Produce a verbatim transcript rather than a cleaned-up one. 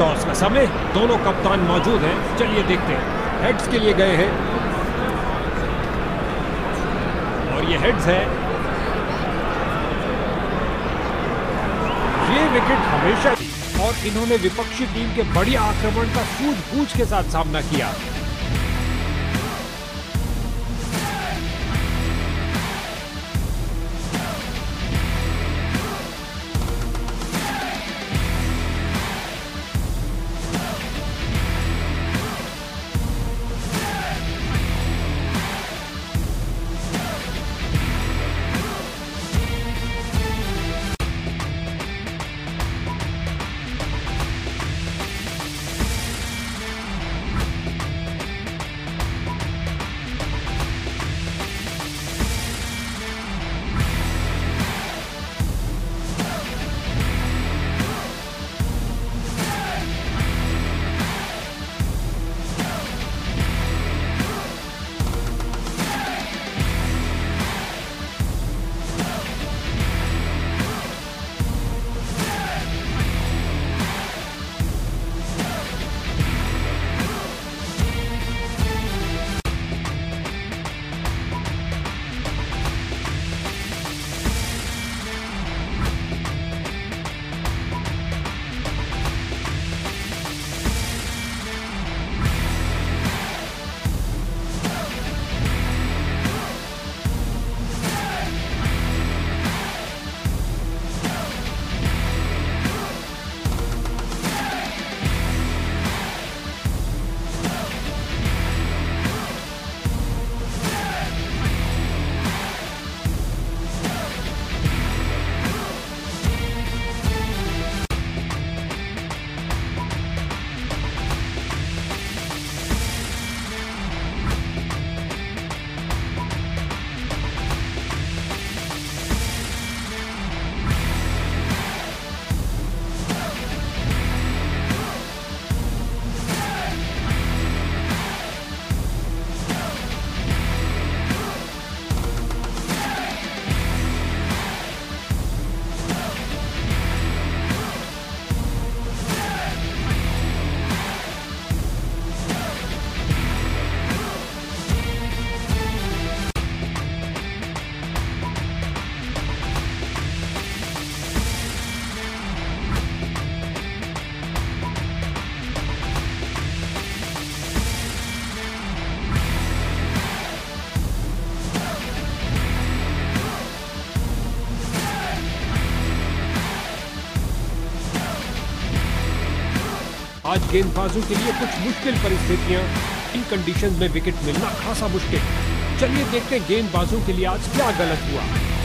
Toss का समय, दोनों कप्तान मौजूद हैं। चलिए देखते हैं। हेड्स के लिए गए हैं और ये हेड्स है। ये विकेट हमेशा, और इन्होंने विपक्षी टीम के बढ़िया आक्रमण का सूझबूझ के साथ सामना किया। आज गेंदबाजों के लिए कुछ मुश्किल परिस्थितियां, इन कंडीशंस में विकेट मिलना खासा मुश्किल। चलिए देखते हैं गेंदबाजों के लिए आज क्या गलत हुआ।